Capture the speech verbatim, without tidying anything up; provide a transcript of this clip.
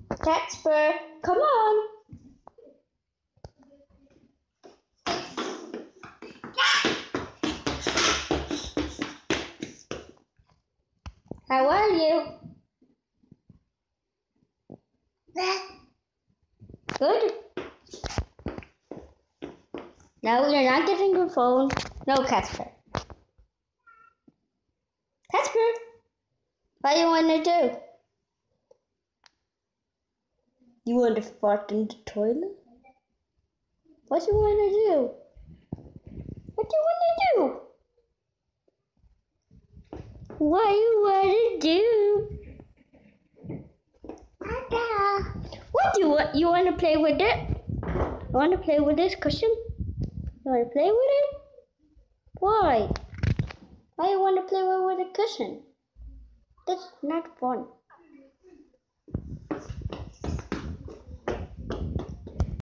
Casper, come on. How are you? Good. No, you're not getting your phone. No, Casper. Casper, what do you want to do? You want to fart in the toilet? What do you want to do? What do you want to do? What do you want to do? What do you want? You want to play with it? You want to play with this cushion? You want to play with it? Why? Why you want to play with a cushion? That's not fun.